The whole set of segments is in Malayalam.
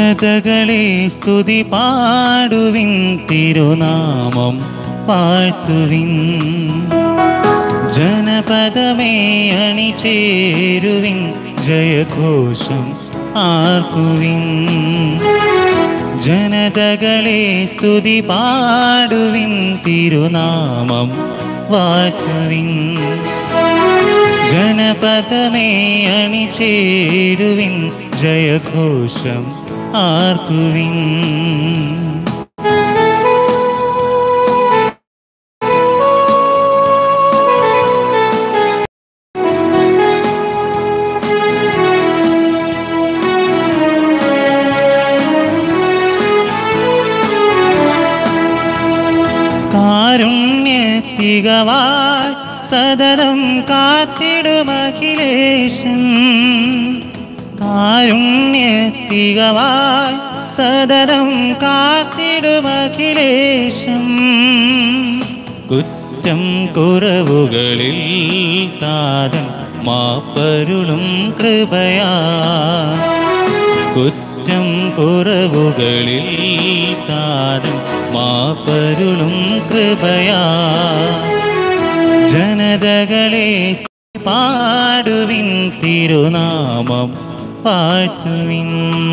ജനതകളെ സ്തുതി പാടുവിൻ, തിരുനാമം വാഴ്ത്തുവിൻ. ജനപദമേ അണിചേരുവിൻ, ജയഘോഷം ആർക്കുവിൻ. ജനതകളെ സ്തുതി പാടുവിൻ, തിരുനാമം വാഴ്ത്തുവിൻ. ജനപദമേ അണിചേരുവിൻ, ജയഘോഷം ആർക്കുവിൻ. കാരുണ്യത്തികവായി സദനം കാത്തിടുമഖിലേശൻ. കാരുണ്യത്തികവായി സദനം കാത്തിടുമഖിലേശൻ. കുറ്റം കുറവുകളിൽ താതൻ മാപ്പരുളും കൃപയാ. കുറ്റം കുറവുകളിൽ താതൻ മാപ്പരുളും കൃപയാ. ജനതകളെ പാടുവിൻ, തിരുനാമം വാഴ്ത്തുവിൻ.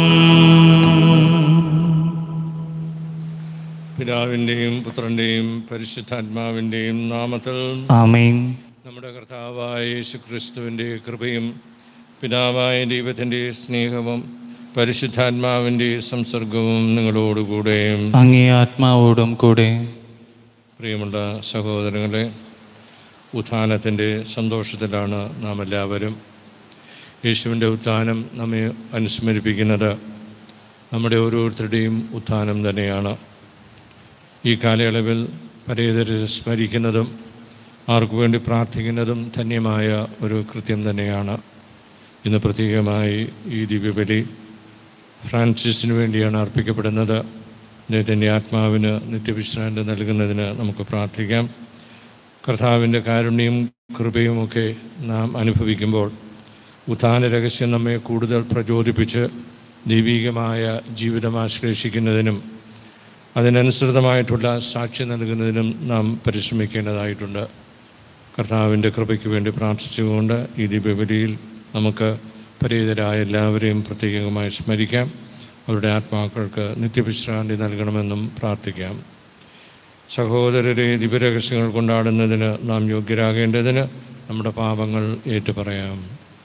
പിതാവിൻ്റെയും പുത്രൻ്റെയും പരിശുദ്ധാത്മാവിൻ്റെയും നാമത്തിൽ ആമേൻ. നമ്മുടെ കർത്താവായ യേശുക്രിസ്തുവിൻ്റെ കൃപയും പിതാവായ ദൈവത്തിൻ്റെ സ്നേഹവും പരിശുദ്ധാത്മാവിൻ്റെ സംസർഗവും നിങ്ങളോടുകൂടെ അങ്ങേ ആത്മാവോടും കൂടെ. പ്രിയമുള്ള സഹോദരങ്ങളെ, ഉത്ഥാനത്തിൻ്റെ സന്തോഷത്തിലാണ് നാം എല്ലാവരും. യേശുവിൻ്റെ ഉത്ഥാനം നമ്മെ അനുസ്മരിപ്പിക്കുന്നത് നമ്മുടെ ഓരോരുത്തരുടെയും ഉത്ഥാനം തന്നെയാണ്. ഈ കാലയളവിൽ പരേതരെ സ്മരിക്കുന്നതും ആർക്കു വേണ്ടി പ്രാർത്ഥിക്കുന്നതും ധന്യമായ ഒരു കൃത്യം തന്നെയാണ്. ഇന്ന് പ്രത്യേകമായി ഈ ദിവ്യബലി ഫ്രാൻസിസിന് വേണ്ടിയാണ് അർപ്പിക്കപ്പെടുന്നത്. അദ്ദേഹത്തിൻ്റെ ആത്മാവിന് നിത്യവിശ്രാന്തി നൽകുന്നതിന് നമുക്ക് പ്രാർത്ഥിക്കാം. കർത്താവിൻ്റെ കാരുണ്യവും കൃപയുമൊക്കെ നാം അനുഭവിക്കുമ്പോൾ ഉത്ഥാന രഹസ്യം നമ്മെ കൂടുതൽ പ്രചോദിപ്പിച്ച് ദൈവികമായ ജീവിതം ആശ്ലേഷിക്കുന്നതിനും അതിനനുസൃതമായിട്ടുള്ള സാക്ഷ്യം നൽകുന്നതിനും നാം പരിശ്രമിക്കേണ്ടതായിട്ടുണ്ട്. കർത്താവിൻ്റെ കൃപയ്ക്ക് വേണ്ടി പ്രാർത്ഥിച്ചുകൊണ്ട് ഈ ദിവ്യബലിയിൽ നമുക്ക് പരേതരായ എല്ലാവരെയും പ്രത്യേകമായി സ്മരിക്കാം. അവരുടെ ആത്മാക്കൾക്ക് നിത്യവിശ്രാന്തി നൽകണമെന്നും പ്രാർത്ഥിക്കാം. സഹോദരരെ, ദിവ്യരഹസ്യങ്ങൾ കൊണ്ടാടുന്നതിന് നാം യോഗ്യരാകേണ്ടതിന് നമ്മുടെ പാപങ്ങൾ ഏറ്റുപറയാം.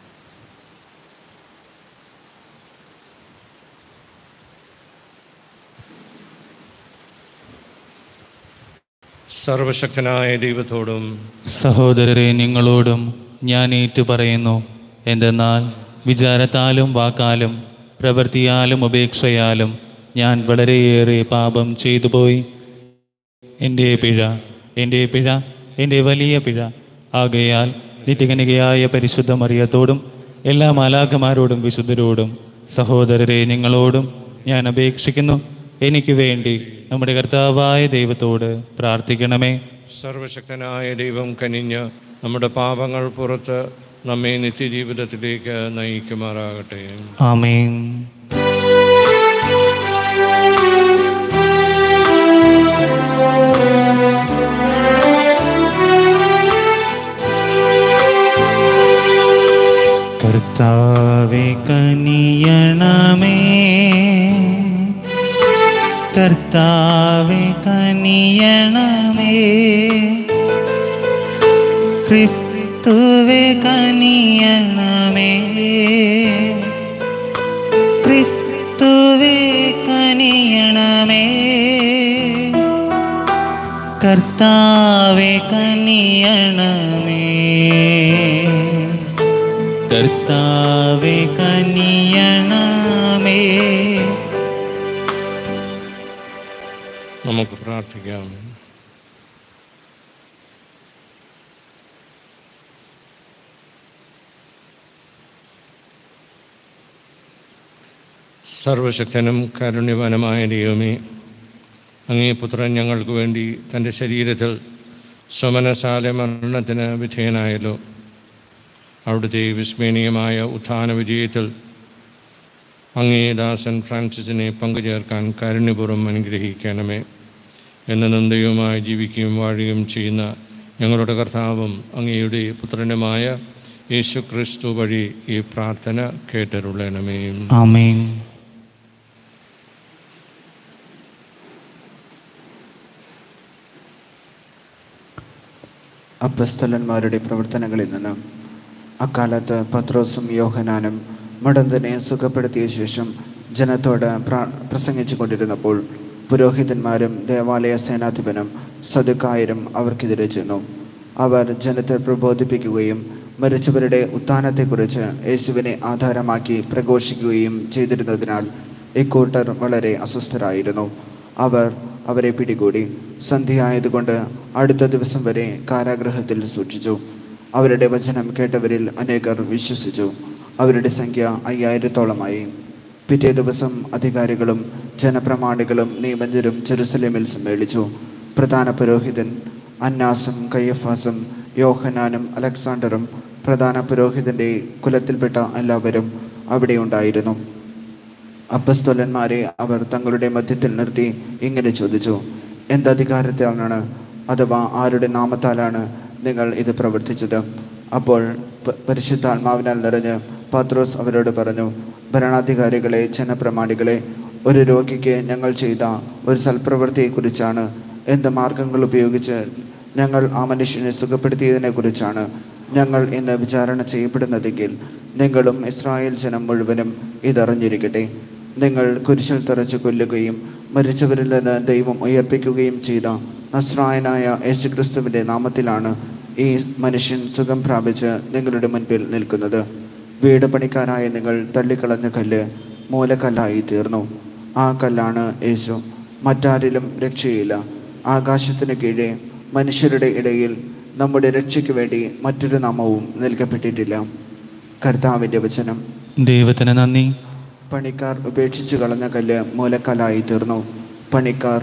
സർവശക്തനായ ദൈവത്തോടും സഹോദരരെ, നിങ്ങളോടും ഞാൻ ഏറ്റുപറയുന്നു. എന്തെന്നാൽ വിചാരത്താലും വാക്കാലും പ്രവൃത്തിയാലും ഉപേക്ഷയാലും ഞാൻ വളരെയേറെ പാപം ചെയ്തുപോയി. എൻ്റെ പിഴ, എൻ്റെ വലിയ പിഴ. ആകയാൽ നിത്യകന്യകയായ പരിശുദ്ധ മറിയത്തോടും എല്ലാ മാലാഖമാരോടും വിശുദ്ധരോടും സഹോദരരെ നിങ്ങളോടും ഞാൻ അപേക്ഷിക്കുന്നു, എനിക്ക് വേണ്ടി നമ്മുടെ കർത്താവായ ദൈവത്തോട് പ്രാർത്ഥിക്കണമേ. സർവശക്തനായ ദൈവം കനിഞ്ഞ് നമ്മുടെ പാപങ്ങൾ പുറത്ത് നമ്മെ നിത്യജീവിതത്തിലേക്ക് നയിക്കുമാറാകട്ടെ. ആമേൻ. കർത്താവേ കനിയണമേ, കർത്താവേ കനിയണമേ, ക്രിസ്തുവേ കനിയണമേ, ക്രിസ്തുവേ കനിയണമേ, കർത്താവേ കനിയണമേ, കർത്താവേ കനിയണമേ. നമുക്ക് പ്രാർത്ഥിക്കാം. സർവശക്തനും കാരുണ്യവാനുമായ ദൈവമേ, അങ്ങേ പുത്രൻ ഞങ്ങൾക്ക് വേണ്ടി തൻ്റെ ശരീരത്തിൽ സ്വമനസാല മരണത്തിന് വിധേയനായല്ലോ. അവിടുത്തെ വിസ്മരണീയമായ ഉത്ഥാന വിജയത്തിൽ അങ്ങേ ദാസൻ ഫ്രാൻസിസിനെ പങ്കുചേർക്കാൻ കാരുണ്യപൂർവ്വം അനുഗ്രഹിക്കണമേ. എന്നും ദൈവമായി ജീവിക്കുകയും വാഴുകയും ചെയ്യുന്ന ഞങ്ങളുടെ കർത്താവും അങ്ങയുടെ പുത്രനുമായ യേശു ക്രിസ്തു വഴി ഈ പ്രാർത്ഥന കേട്ടരുളണമേ. ആമേൻ. അപ്പസ്തലന്മാരുടെ പ്രവർത്തനങ്ങളിൽ നിന്ന് അക്കാലത്ത് പത്രോസും യോഹന്നാനും മുടന്തനെ സുഖപ്പെടുത്തിയ ശേഷം ജനത്തോട് പ്രസംഗിച്ചു കൊണ്ടിരുന്നപ്പോൾ പുരോഹിതന്മാരും ദേവാലയ സേനാധിപനും സദുക്കായരും അവർക്കെതിരെ ചെന്നു. അവർ ജനത്തെ പ്രബോധിപ്പിക്കുകയും മരിച്ചവരുടെ ഉത്ഥാനത്തെക്കുറിച്ച് യേശുവിനെ ആധാരമാക്കി പ്രഘോഷിക്കുകയും ചെയ്തിരുന്നതിനാൽ ഇക്കൂട്ടർ വളരെ അസ്വസ്ഥരായിരുന്നു. അവർ അവരെ പിടികൂടി സന്ധ്യയായതുകൊണ്ട് അടുത്ത ദിവസം വരെ കാരാഗൃഹത്തിൽ സൂക്ഷിച്ചു. അവരുടെ വചനം കേട്ടവരിൽ അനേകർ വിശ്വസിച്ചു. അവരുടെ സംഖ്യ 5000-ഓളമായി. പിറ്റേ ദിവസം അധികാരികളും ജനപ്രമാണികളും നിയമജ്ഞരും ജെറുസലേമിൽ സമ്മേളിച്ചു. പ്രധാന പുരോഹിതൻ അന്നാസും കയ്യഫാസും യോഹന്നാനും അലക്സാണ്ടറും പ്രധാന പുരോഹിതൻ്റെ കുലത്തിൽപ്പെട്ട എല്ലാവരും അവിടെ ഉണ്ടായിരുന്നു. അപ്പസ്തോലന്മാരെ അവർ തങ്ങളുടെ മധ്യത്തിൽ നിർത്തി ഇങ്ങനെ ചോദിച്ചു: എന്തധികാരത്തിലാണ് അഥവാ ആരുടെ നാമത്താലാണ് നിങ്ങൾ ഇത് പ്രവർത്തിച്ചത്? അപ്പോൾ പരിശുദ്ധാത്മാവിനാൽ നിറഞ്ഞ് പത്രോസ് അവരോട് പറഞ്ഞു: ഭരണാധികാരികളെ, ജനപ്രമാണികളെ, ഒരു രോഗിക്ക് ഞങ്ങൾ ചെയ്ത ഒരു സൽപ്രവൃത്തിയെക്കുറിച്ചാണ്, എന്ത് മാർഗങ്ങൾ ഉപയോഗിച്ച് ഞങ്ങൾ ആ മനുഷ്യനെ സുഖപ്പെടുത്തിയതിനെക്കുറിച്ചാണ് ഞങ്ങൾ ഇന്ന് വിചാരണ ചെയ്യപ്പെടുന്നതെങ്കിൽ നിങ്ങളും ഇസ്രായേൽ ജനം മുഴുവനും ഇതറിഞ്ഞിരിക്കട്ടെ. നിങ്ങൾ കുരിശിൽ തറച്ച് കൊല്ലുകയും മരിച്ചവരിൽ നിന്ന് ദൈവം ഉയർപ്പിക്കുകയും ചെയ്ത നസ്രായനായ യേശുക്രിസ്തുവിൻ്റെ നാമത്തിലാണ് ഈ മനുഷ്യൻ സുഖം പ്രാപിച്ച് നിങ്ങളുടെ മുൻപിൽ നിൽക്കുന്നത്. വീട് പണിക്കാരായ നിങ്ങൾ തള്ളിക്കളഞ്ഞ കല്ല് മൂലക്കല്ലായി തീർന്നു. ആ കല്ലാണ് യേശു. മറ്റാരിലും രക്ഷയില്ല. ആകാശത്തിന് കീഴെ മനുഷ്യരുടെ ഇടയിൽ നമ്മുടെ രക്ഷയ്ക്ക് വേണ്ടി മറ്റൊരു നാമവും നൽകപ്പെട്ടിട്ടില്ല. കർത്താവിൻ്റെ വചനം. ദൈവത്തിന് നന്ദി. പണിക്കാർ ഉപേക്ഷിച്ചു കളഞ്ഞ കല്ല് മൂലക്കല്ലായി തീർന്നു. പണിക്കാർ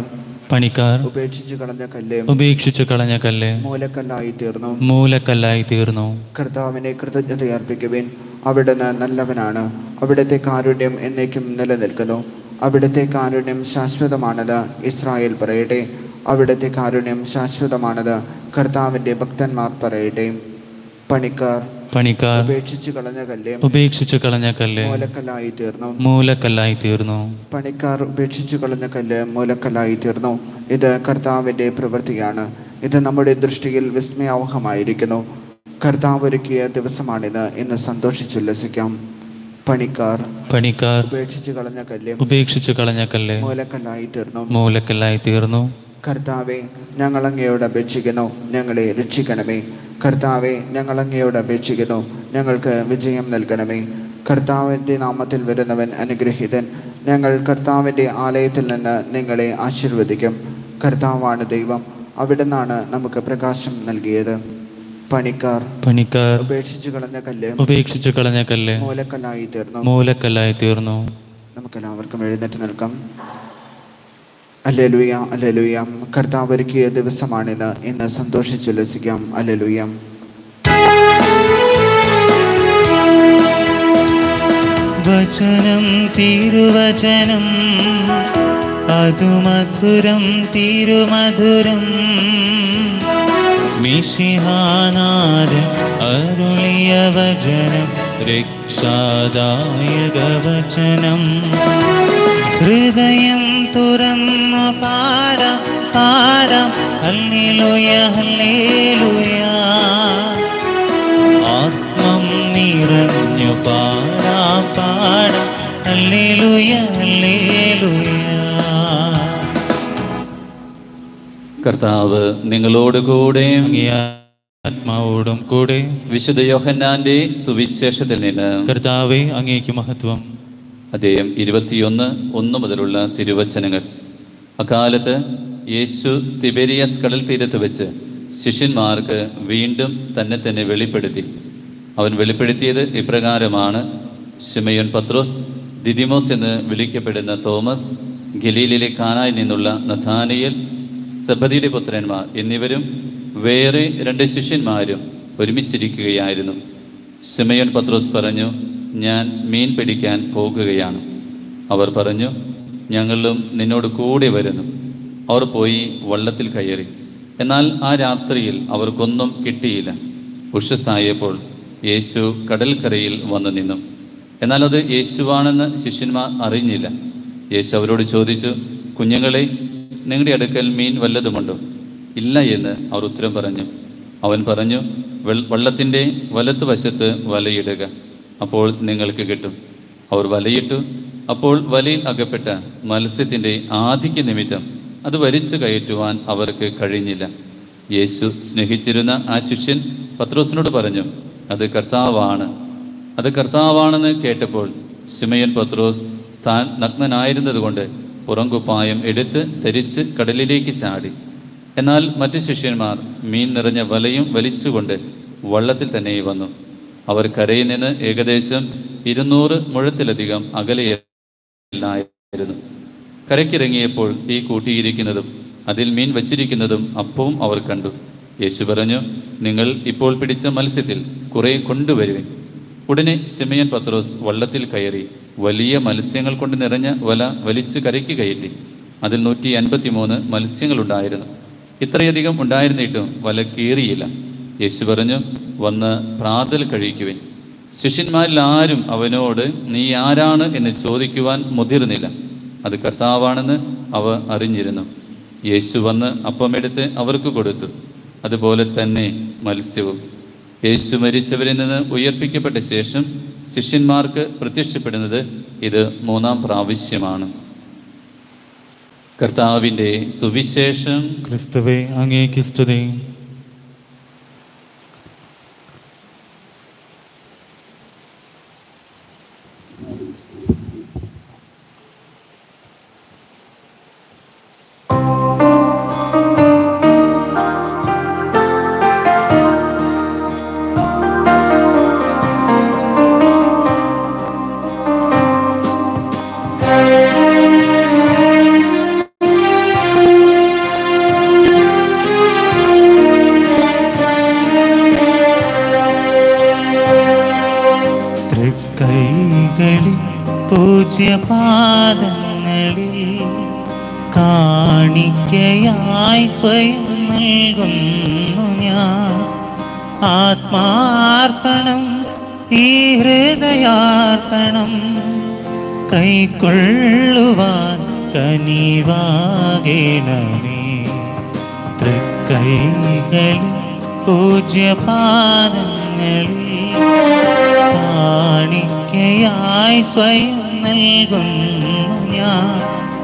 ഉപേക്ഷിച്ചു കളഞ്ഞ കല്ല് മൂലക്കല്ലായി തീർന്നു. കർത്താവിനെ കൃതജ്ഞതയർപ്പിക്കുവിൻ. അവിടുന്ന് നല്ലവനാണ്. അവിടുത്തെ കാരുണ്യം എന്നേക്കും നിലനിൽക്കുന്നു. അവിടുത്തെ കാരുണ്യം ശാശ്വതമാണത്. ഇസ്രായേൽ പറയട്ടെ, അവിടുത്തെ കാരുണ്യം ശാശ്വതമാണത്. കർത്താവിൻ്റെ ഭക്തന്മാർ പറയട്ടെ. പണിക്കാർ ഉപേക്ഷിച്ചു കളഞ്ഞ കല്ല് മൂലക്കല്ലായി തീർന്നു. പണിക്കാർ ഉപേക്ഷിച്ചു കളഞ്ഞ കല്ല് മൂലക്കല്ലായി തീർന്നു. ഇത് കർത്താവിൻ്റെ പ്രവൃത്തിയാണ്. ഇത് നമ്മുടെ ദൃഷ്ടിയിൽ വിസ്മയാവഹമായിരിക്കുന്നു. കർത്താവ് ഒരുക്കിയ ദിവസമാണിത്. ഇന്ന് സന്തോഷിച്ചുല്ലസിക്കാം. പണിക്കാർ ഉപേക്ഷിച്ചു കളഞ്ഞ കല്ല് മൂലക്കല്ലായി തീർന്നു. കർത്താവെ, ഞങ്ങൾ അങ്ങയോട് അപേക്ഷിക്കുന്നു, ഞങ്ങളെ രക്ഷിക്കണമേ. കർത്താവെ, ഞങ്ങൾ അങ്ങയോട് അപേക്ഷിക്കുന്നു, ഞങ്ങൾക്ക് വിജയം നൽകണമേ. കർത്താവിൻ്റെ നാമത്തിൽ വരുന്നവൻ അനുഗ്രഹീതൻ. ഞങ്ങൾ കർത്താവിൻ്റെ ആലയത്തിൽ നിന്ന് നിങ്ങളെ ആശീർവദിക്കും. കർത്താവാണ് ദൈവം. അവിടുന്നാണ് നമുക്ക് പ്രകാശം നൽകിയത്. പണിക്കാർ ഉപേക്ഷിച്ചു കളഞ്ഞ കല്ല് മൂലക്കല്ലായി തീർന്നു. നമുക്കെല്ലാവർക്കും എഴുന്നേറ്റ് നിൽക്കാം. ഹല്ലേലൂയ, ഹല്ലേലൂയ. കർത്താവ് ഒരുക്കിയ ദിവസമാണിത്. ഇന്ന് സന്തോഷിച്ചുല്ലസിക്കാം. ഹല്ലേലൂയ. വചനം തിരുവചനം അതു മധുരം തിരുമധുരം മിശിഹാനാഥൻ അരുളിയ വചനം രക്ഷാദായക വചനം. ഹൃദയം തുറന്നു പാടാം പാടാം ഹല്ലേലൂയ ഹല്ലേലൂയ. ആത്മം നിറഞ്ഞു പാടാം പാടാം ഹല്ലേലൂയ ഹല്ലേലൂയ. കർത്താവ് നിങ്ങളോടുകൂടെ ആത്മാവോടും കൂടെ. വിശുദ്ധ യോഹന്നാന്റെ സുവിശേഷത്തിൽ നിന്ന്. കർത്താവേ, അങ്ങേക്ക് മഹത്വം. അധ്യായം 21:1 മുതലുള്ള തിരുവചനങ്ങൾ. അക്കാലത്ത് യേശു തിബേരിയസ് കടൽ തീരത്ത് വെച്ച് ശിഷ്യന്മാർക്ക് വീണ്ടും തന്നെ വെളിപ്പെടുത്തി. അവൻ വെളിപ്പെടുത്തിയത് ഇപ്രകാരമാണ്: ശിമയോൻ പത്രോസ്, ദിദിമോസ് എന്ന് വിളിക്കപ്പെടുന്ന തോമസ്, ഗലീലിലെ കാനായിൽ നിന്നുള്ള നഥാനിയേൽ, സെബദിയുടെ പുത്രന്മാർ എന്നിവരും വേറെ 2 ശിഷ്യന്മാരും ഒരുമിച്ചിരിക്കുകയായിരുന്നു. ശിമയോൻ പത്രോസ് പറഞ്ഞു: ഞാൻ മീൻ പിടിക്കാൻ പോകുകയാണ്. അവർ പറഞ്ഞു, ഞങ്ങളും നിന്നോട് കൂടെ വരുന്നു. അവർ പോയി വള്ളത്തിൽ കയറി. എന്നാൽ ആ രാത്രിയിൽ അവർക്കൊന്നും കിട്ടിയില്ല. ഉഷസ്സായപ്പോൾ യേശു കടൽക്കരയിൽ വന്നു നിന്നു. എന്നാൽ അത് യേശുവാണെന്ന് ശിഷ്യന്മാർ അറിഞ്ഞില്ല. യേശു അവരോട് ചോദിച്ചു, കുഞ്ഞുങ്ങളെ, നിങ്ങളുടെ അടുക്കൽ മീൻ വല്ലതുമുണ്ടോ? ഇല്ല എന്ന് അവർ ഉത്തരം പറഞ്ഞു. അവൻ പറഞ്ഞു, വള്ളത്തിൻ്റെ വലത്തുവശത്ത് വലയിടുക, അപ്പോൾ നിങ്ങൾക്ക് കിട്ടും. അവർ വലയിട്ടു. അപ്പോൾ വലയിൽ അകപ്പെട്ട മത്സ്യത്തിൻ്റെ ആധിക്യ നിമിത്തം അത് വലിച്ചു കയറ്റുവാൻ അവർക്ക് കഴിഞ്ഞില്ല. യേശു സ്നേഹിച്ചിരുന്ന ആ ശിഷ്യൻ പത്രോസിനോട് പറഞ്ഞു, അത് കർത്താവാണെന്ന് കേട്ടപ്പോൾ ശിമയോൻ പത്രോസ് താൻ നഗ്നനായിരുന്നത് കൊണ്ട് പുറംകുപ്പായം എടുത്ത് ധരിച്ച് കടലിലേക്ക് ചാടി. എന്നാൽ മറ്റു ശിഷ്യന്മാർ മീൻ നിറഞ്ഞ വലയും വലിച്ചുകൊണ്ട് വള്ളത്തിൽ തന്നെ വന്നു. അവർ കരയിൽ നിന്ന് ഏകദേശം 200 മുഴത്തിലധികം അകലെയായിരുന്നു. കരയ്ക്കിറങ്ങിയപ്പോൾ തീ കൂട്ടിയിരിക്കുന്നതും അതിൽ മീൻ വച്ചിരിക്കുന്നതും അപ്പവും അവർ കണ്ടു. യേശു പറഞ്ഞു, നിങ്ങൾ ഇപ്പോൾ പിടിച്ച മത്സ്യത്തിൽ കുറെ കൊണ്ടുവരുവിൻ. ഉടനെ ശിമയോൻ പത്രോസ് വള്ളത്തിൽ കയറി വലിയ മത്സ്യങ്ങൾ കൊണ്ട് നിറഞ്ഞ വല വലിച്ചു കരയ്ക്ക് കയറ്റി. അതിൽ 153 മത്സ്യങ്ങളുണ്ടായിരുന്നു. ഇത്രയധികം ഉണ്ടായിരുന്നിട്ടും വല കീറിയില്ല. യേശു പറഞ്ഞു, വന്ന് പ്രാതൽ കഴിക്കുവിൻ. ശിഷ്യന്മാരിൽ ആരും അവനോട് നീ ആരാണ് എന്ന് ചോദിക്കുവാൻ മുതിർന്നില്ല. അത് കർത്താവാണെന്ന് അവർ അറിഞ്ഞിരുന്നു. യേശു വന്ന് അപ്പമെടുത്ത് അവർക്ക് കൊടുത്തു. അതുപോലെ തന്നെ മത്സ്യവും. യേശു മരിച്ചവരിൽ നിന്ന് ഉയർപ്പിക്കപ്പെട്ട ശേഷം ശിഷ്യന്മാർക്ക് പ്രത്യക്ഷപ്പെടുന്നത് ഇത് 3-ാം പ്രാവശ്യമാണ്. കർത്താവിൻ്റെ സുവിശേഷം. ക്രിസ്തുവേ, അങ്ങേക്ക് സ്തുതി. പൂജ്യപാദങ്ങളിൽ കാണിക്കയായി സ്വയം നൽകുന്നു ഞാൻ. ആത്മാർപ്പണം, ഈ ഹൃദയാർപ്പണം കൈക്കൊള്ളുവാൻ കനിവാകണമേ. തൃക്കൈകളിൽ പൂജ്യപാദങ്ങളിൽ കാണിക്കയായി സ്വയം നൽകുന്നു ഞാൻ.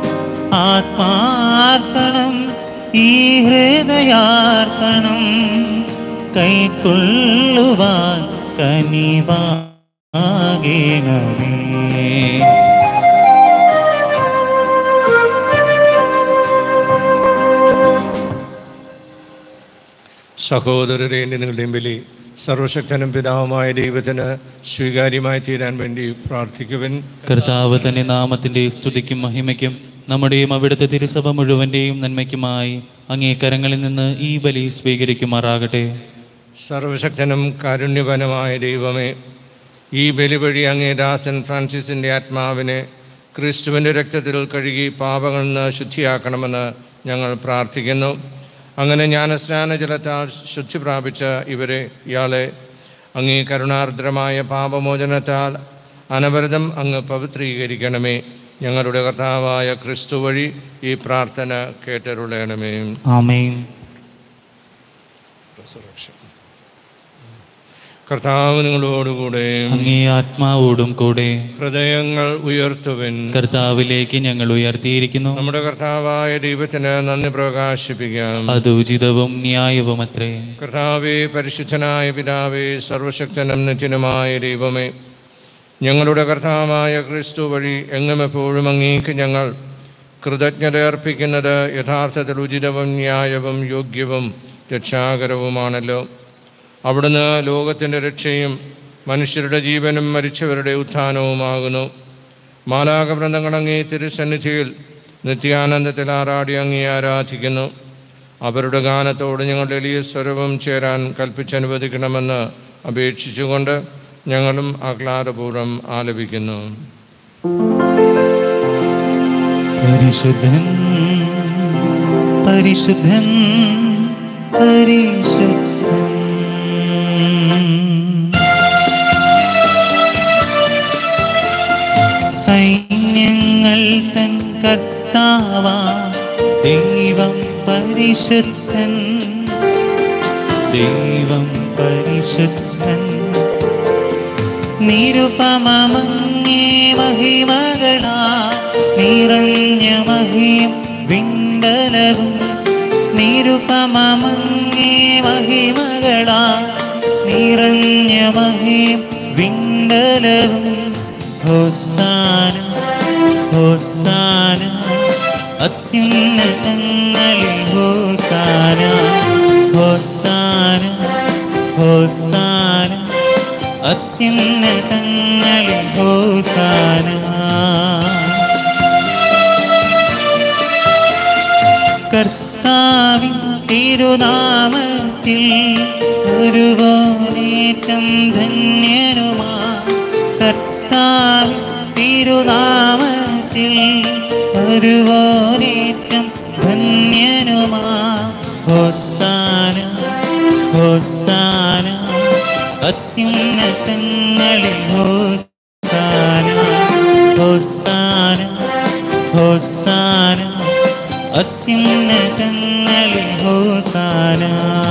ആത്മാർപ്പണം, ഈ ഹൃദയാർപ്പണം കൈക്കൊള്ളുവാൻ കനിവാകണമേ. സഹോദരരെ, നിങ്ങളുടെയും ബലി സർവശക്തനും പിതാവുമായ ദൈവത്തിന് സ്വീകാര്യമായി തീരാൻ വേണ്ടി പ്രാർത്ഥിക്കുവിൻ. കർത്താവ് തന്നെ നാമത്തിൻ്റെ സ്തുതിക്കും മഹിമയ്ക്കും നമ്മുടെയും അവിടുത്തെ തിരുസഭ മുഴുവൻ്റെയും നന്മയ്ക്കുമായി അങ്ങേ കരങ്ങളിൽ നിന്ന് ഈ ബലി സ്വീകരിക്കുമാറാകട്ടെ. സർവശക്തനും കാരുണ്യവാനുമായ ദൈവമേ, ഈ ബലി വഴി അങ്ങേ ദാസൻ ഫ്രാൻസിസിൻ്റെ ആത്മാവിനെ ക്രിസ്തുവിൻ്റെ രക്തത്തിൽ കഴുകി പാപങ്ങളിൽ നിന്ന് ശുദ്ധിയാക്കണമെന്ന് ഞങ്ങൾ പ്രാർത്ഥിക്കുന്നു. അങ്ങനെ ജ്ഞാനസ്നാന ജലത്താൽ ശുദ്ധി പ്രാപിച്ച ഇയാളെ അങ്ങേ കരുണാർദ്രമായ പാപമോചനത്താൽ അനവരതം അങ്ങ് പവിത്രീകരിക്കണമേ. ഞങ്ങളുടെ കർത്താവായ ക്രിസ്തു വഴി ഈ പ്രാർത്ഥന കേട്ടരുളയണമേ. ആമേൻ. കർത്താവ് നിങ്ങളോടുകൂടെ, അങ്ങേ ആത്മാവോടും കൂടെ. ഹൃദയങ്ങൾ ഉയർത്തുവിൻ. കർത്താവിലേക്ക് ഞങ്ങൾ ഉയർത്തിയിരിക്കുന്നു. നമ്മുടെ കർത്താവായ ദൈവത്തിന് നന്ദി പ്രകാശിപ്പിക്കാം. അത് ഉചിതവും ന്യായവുമത്രേ. കർത്താവേ, പരിശുദ്ധനായ പിതാവേ, സർവശക്തനും നിത്യനുമായ ദൈവമേ, ഞങ്ങളുടെ കർത്താവായ ക്രിസ്തു വഴി എങ്ങും എപ്പോഴും അങ്ങേക്ക് ഞങ്ങൾ കൃതജ്ഞത അർപ്പിക്കുന്നത് യഥാർത്ഥത്തിൽ ഉചിതവും ന്യായവും യോഗ്യവും രക്ഷാകരവുമാണല്ലോ. അവിടുന്ന് ലോകത്തിൻ്റെ രക്ഷയും മനുഷ്യരുടെ ജീവനും മരിച്ചവരുടെ ഉത്ഥാനവുമാകുന്നു. മാലാഖവൃന്ദങ്ങൾ അങ്ങേ തിരുസന്നിധിയിൽ നിത്യാനന്ദത്തിൽ ആറാടി അങ്ങേ ആരാധിക്കുന്നു. അവരുടെ ഗാനത്തോട് ഞങ്ങളുടെ എളിയ സ്വരവും ചേരാൻ കൽപ്പിച്ചനുവദിക്കണമെന്ന് അപേക്ഷിച്ചുകൊണ്ട് ഞങ്ങളും ആഹ്ലാദപൂർവ്വം ആലപിക്കുന്നു. പരിശുദ്ധൻ പരിശുദ്ധൻ പരിശുദ്ധൻ. സൈന്യങ്ങൾ തൻ കർത്താവാ ദൈവം പരിശുദ്ധൻ, ദൈവം പരിശുദ്ധൻ. നിരുപമമങ്ങേ മഹിമകളാ നിറഞ്ഞ മഹിം വിണ്ടലവും, നിരുപമമങ്ങേ മഹിമകളാ നിറഞ്ഞ മഹിം വിണ്ടലവും. ഹോസാന ഹോസാന അത്യുന്നതങ്ങളിൽ ഹോസാന, ഹോസാന ഹോസാന അത്യുന്നതങ്ങളിൽ ഹോസാന. കർത്താവിൻ തിരുനാമത്തിൽ ഒരുവനേറ്റം ധന്യനുമാ, കർത്താവിൻ തിരുനാമത്തിൽ ഒരുവനേറ്റം ധന്യനുമാ. ഹോസാന ഹോസാന അത്യുന്നതങ്ങളിൽ ഹോസാന, ഹോസാന ഹോസാന അത്യുന്നതങ്ങളിൽ ഹോസാന.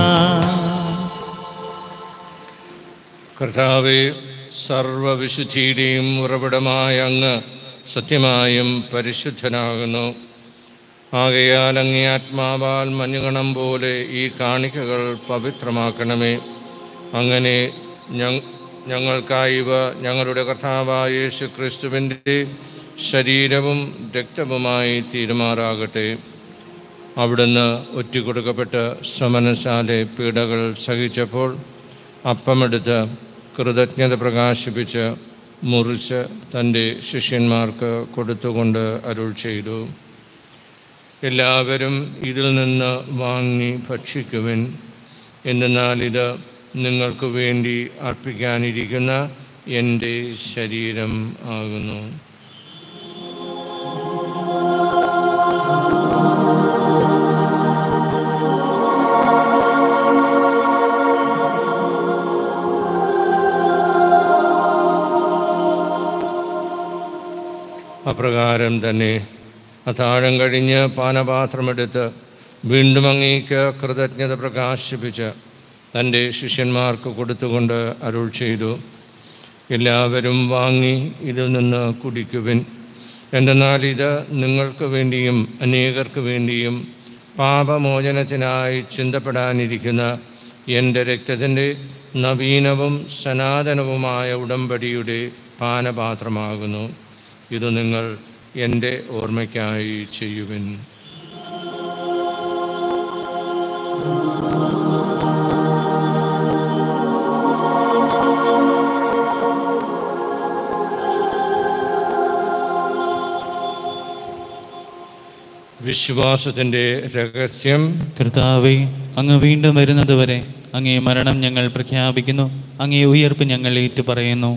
കർത്താവേ, സർവവിശുദ്ധിയുടെയും ഉറവിടമായ അങ്ങ് സത്യമായും പരിശുദ്ധനാകുന്നു. ആകയാൽ അങ്ങേ ആത്മാവാൽ മഞ്ഞുകണം പോലെ ഈ കാണിക്കകൾ പവിത്രമാക്കണമേ. അങ്ങനെ ഞങ്ങൾക്കായിവ ഞങ്ങളുടെ കർത്താവായ യേശു ക്രിസ്തുവിൻ്റെ ശരീരവും രക്തവുമായി തീരുമാറാകട്ടെ. അവിടുന്ന് ഒറ്റുകൊടുക്കപ്പെട്ട് സമനസാലെ പീഡകൾ സഹിച്ചപ്പോൾ അപ്പമെടുത്ത് കൃതജ്ഞത പ്രകാശിപ്പിച്ച് മുറിച്ച് തൻ്റെ ശിഷ്യന്മാർക്ക് കൊടുത്തുകൊണ്ട് അരുൾ ചെയ്തു, എല്ലാവരും ഇതിൽ നിന്ന് വാങ്ങി ഭക്ഷിക്കുവിൻ. എന്തെന്നാൽ ഇത് നിങ്ങൾക്ക് വേണ്ടി അർപ്പിക്കാനിരിക്കുന്ന എൻ്റെ ശരീരം ആകുന്നു. അപ്രകാരം തന്നെ അത്താഴം കഴിഞ്ഞ് പാനപാത്രമെടുത്ത് വീണ്ടും അങ്ങേക്ക് കൃതജ്ഞത പ്രകാശിപ്പിച്ച് തൻ്റെ ശിഷ്യന്മാർക്ക് കൊടുത്തുകൊണ്ട് അരുൾ ചെയ്തു, എല്ലാവരും വാങ്ങി ഇതിൽ നിന്ന് കുടിക്കുവിൻ. എന്തെന്നാൽ ഇത് നിങ്ങൾക്ക് വേണ്ടിയും അനേകർക്ക് വേണ്ടിയും പാപമോചനത്തിനായി ചിന്തപ്പെടാനിരിക്കുന്ന എൻ്റെ രക്തത്തിൻ്റെ നവീനവും സനാതനവുമായ ഉടമ്പടിയുടെ പാനപാത്രമാകുന്നു. ഇത് നിങ്ങൾ എൻ്റെ ഓർമ്മയ്ക്കായി ചെയ്യുവിൻ. വിശ്വാസത്തിൻ്റെ രഹസ്യം. കർത്താവേ, അങ്ങ് വീണ്ടും വരുന്നതുവരെ അങ്ങേ മരണം ഞങ്ങൾ പ്രഖ്യാപിക്കുന്നു, അങ്ങേ ഉയർപ്പ് ഞങ്ങൾ ഏറ്റുപറയുന്നു.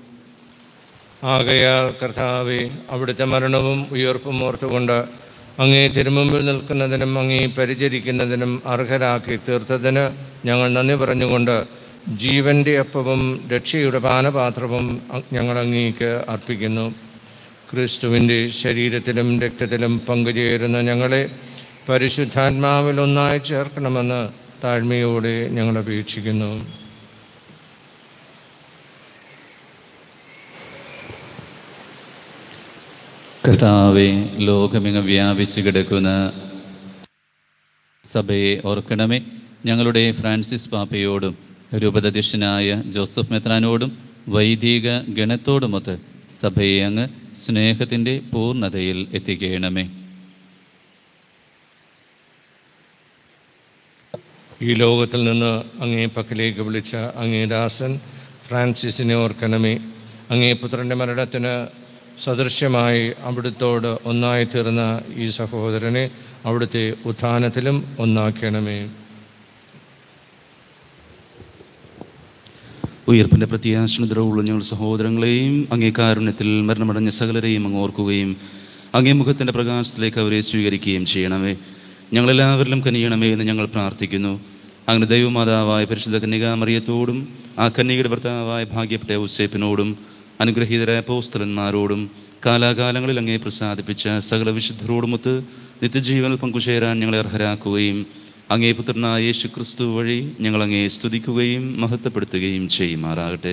ആകയാൽ കർത്താവേ, അവിടുത്തെ മരണവും ഉയർപ്പും ഓർത്തുകൊണ്ട് അങ്ങേ തിരുമുമ്പിൽ നിൽക്കുന്നതിനും അങ്ങേ പരിചരിക്കുന്നതിനും അർഹരാക്കി തീർത്തതിന് ഞങ്ങൾ നന്ദി പറഞ്ഞുകൊണ്ട് ജീവൻ്റെ അപ്പവും രക്ഷയുടെ പാനപാത്രവും ഞങ്ങൾ അങ്ങേക്ക് അർപ്പിക്കുന്നു. ക്രിസ്തുവിൻ്റെ ശരീരത്തിലും രക്തത്തിലും പങ്കുചേരുന്ന ഞങ്ങളെ പരിശുദ്ധാത്മാവിൽ ഒന്നായി ചേർക്കണമെന്ന് താഴ്മയോടെ ഞങ്ങൾ അപേക്ഷിക്കുന്നു. കർത്താവെ, ലോകമെങ്ങും വ്യാപിച്ചു കിടക്കുന്ന സഭയെ ഓർക്കണമേ. ഞങ്ങളുടെ ഫ്രാൻസിസ് പാപ്പയോടും രൂപതാധ്യക്ഷനായ ജോസഫ് മെത്രാനോടും വൈദിക ഗണത്തോടുമൊത്ത് സഭയെ അങ്ങ് സ്നേഹത്തിൻ്റെ പൂർണ്ണതയിൽ എത്തിക്കണമേ. ഈ ലോകത്തിൽ നിന്ന് അങ്ങേ പക്കലേക്ക് വിളിച്ച അങ്ങേ ദാസൻ ഫ്രാൻസിസിനെ ഓർക്കണമേ. അങ്ങേ പുത്രൻ്റെ മരണത്തിന് സദൃശ്യമായി അവിടുത്തോട് ഒന്നായി തീർന്ന ഈ സഹോദരനെ അവിടുത്തെ ഉത്ഥാനത്തിലും ഒന്നാക്കണമേ. ഉയർപ്പിൻ്റെ പ്രത്യാശനുദ്രവുള്ള ഞങ്ങൾ സഹോദരങ്ങളെയും അങ്ങേ കാരുണ്യത്തിൽ മരണമടഞ്ഞ സകലരെയും അങ്ങ് ഓർക്കുകയും അങ്ങേ മുഖത്തിൻ്റെ പ്രകാശത്തിലേക്ക് അവരെ സ്വീകരിക്കുകയും ചെയ്യണമേ. ഞങ്ങളെല്ലാവരിലും കനിയണമേ എന്ന് ഞങ്ങൾ പ്രാർത്ഥിക്കുന്നു. അങ്ങനെ ദൈവമാതാവായ പരിശുദ്ധ കന്യകാമറിയത്തോടും ആ കന്യകയുടെ ഭർത്താവായ ഭാഗ്യപ്പെട്ട ഔസേപ്പിനോടും അനുഗ്രഹീതരായ അപ്പോസ്തലന്മാരോടും കാലാകാലങ്ങളിൽ അങ്ങേ പ്രസാദിപ്പിച്ച സകല വിശുദ്ധരോടുമൊത്ത് നിത്യജീവനിൽ പങ്കുചേരാൻ ഞങ്ങളെ അർഹരാക്കുകയും അങ്ങേ പുത്രനായ യേശു ക്രിസ്തു വഴി ഞങ്ങൾ അങ്ങേ സ്തുതിക്കുകയും മഹത്വപ്പെടുത്തുകയും ചെയ്യുമാറാകട്ടെ.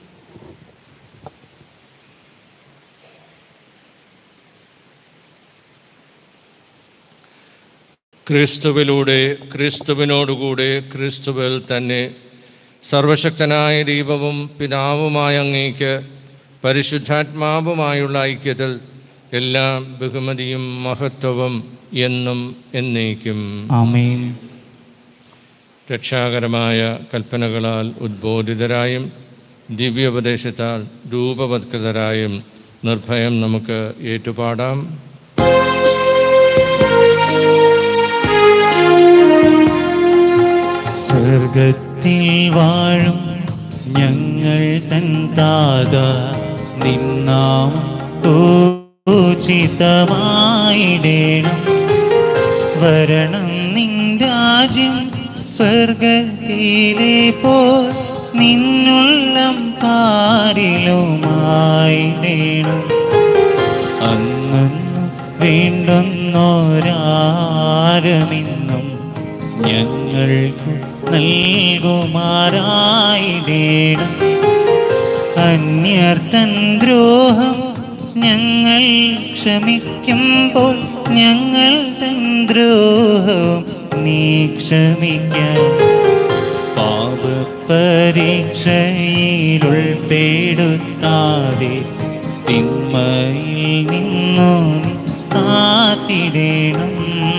ക്രിസ്തുവിലൂടെ, ക്രിസ്തുവിനോടുകൂടെ, ക്രിസ്തുവിൽ തന്നെ സർവശക്തനായ ദൈവവും പിതാവുമായ അങ്ങേക്ക് പരിശുദ്ധാത്മാവുമായുള്ള ഐക്യത്തിൽ എല്ലാ ബഹുമതിയും മഹത്വവും എന്നും എന്നേക്കും. ആമേൻ. രക്ഷാകരമായ കൽപ്പനകളാൽ ഉദ്ബോധിതരായും ദിവ്യോപദേശത്താൽ രൂപവത്കൃതരായും നിർഭയം നമുക്ക് ഏറ്റുപാടാം. സ്വർഗത്തിൽ വാഴും ഞങ്ങൾ തൻ താത നിന്നാം പൂജിതമായിടേണം. വരണം നിൻ രാജ്യം സ്വർഗത്തിലെ പോൽ നിന്നുള്ളം പാരിലുമായിടേണം. അന്നു വേണ്ടുന്നോരാരമിന്നും ഞങ്ങൾക്കു നൽകുമാറായിടേണം. അന്യർത്തൻ ദ്രോഹം ഞങ്ങൾ ക്ഷമിക്കുമ്പോൾ ഞങ്ങൾ തൻ ദ്രോഹവും നീ ക്ഷമിക്കാം. പാപപരീക്ഷയിലുൾപ്പെടുത്താതെ തിന്മയിൽ നിന്നു കാത്തിടേണം.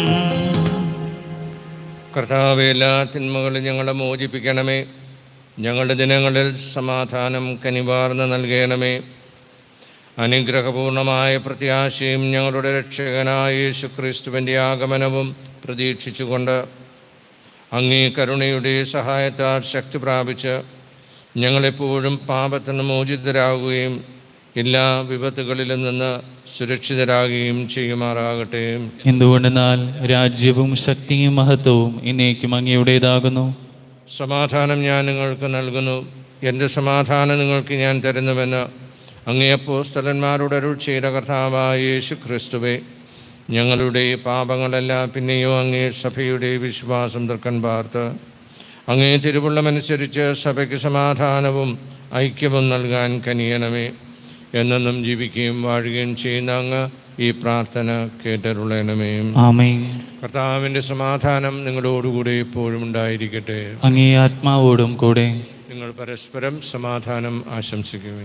കർത്താവേ, എല്ലാ തിന്മകളും ഞങ്ങളെ മോചിപ്പിക്കണമേ. ഞങ്ങളുടെ ദിനങ്ങളിൽ സമാധാനം കനിവാർന്ന് നൽകണമേ. അനുഗ്രഹപൂർണമായ പ്രത്യാശയും ഞങ്ങളുടെ രക്ഷകനായ യേശു ക്രിസ്തുവിൻ്റെ ആഗമനവും പ്രതീക്ഷിച്ചുകൊണ്ട് അങ്ങേ കരുണയുടെ സഹായത്താൽ ശക്തി പ്രാപിച്ച് ഞങ്ങളെപ്പോഴും പാപത്തിന് മോചിതരാകുകയും എല്ലാ വിപത്തുകളിലും നിന്ന് സുരക്ഷിതരാകുകയും ചെയ്യുമാറാകട്ടെ. എന്തുകൊണ്ടെന്നാൽ രാജ്യവും ശക്തിയും മഹത്വവും എന്നേക്കും അങ്ങയുടേതാകുന്നു. സമാധാനം ഞാൻ നിങ്ങൾക്ക് നൽകുന്നു, എൻ്റെ സമാധാനം നിങ്ങൾക്ക് ഞാൻ തരുന്നുവെന്ന് അങ്ങേ അപ്പോസ്തലന്മാരോട് അരുൾ ചെയ്ത കർത്താവായ യേശു ക്രിസ്തുവേ, ഞങ്ങളുടെ പാപങ്ങളെല്ലാം പിന്നെയോ അങ്ങേ സഭയുടെ വിശ്വാസം തൃക്കൺ പാർത്ത് അങ്ങേ തിരുവുള്ളമനുസരിച്ച് സഭയ്ക്ക് സമാധാനവും ഐക്യവും നൽകാൻ കനിയണമേ. എന്നെന്നും ജീവിക്കുകയും വാഴുകയും ചെയ്യുന്ന അങ്ങ് ഈ പ്രാർത്ഥന കേട്ടരുളണമേ. ആമേൻ. കർത്താവിൻ്റെ സമാധാനം നിങ്ങളോടുകൂടെ എപ്പോഴും ഉണ്ടായിരിക്കട്ടെ. അങ്ങേ ആത്മാവോടും കൂടെ. നിങ്ങൾ പരസ്പരം സമാധാനം ആശംസിക്കുവിൻ.